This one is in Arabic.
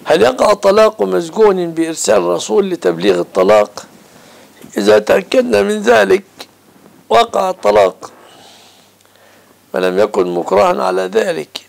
هل يقع طلاق مسجون بإرسال رسول لتبليغ الطلاق؟ إذا تأكدنا من ذلك وقع الطلاق ولم يكن مكرها على ذلك.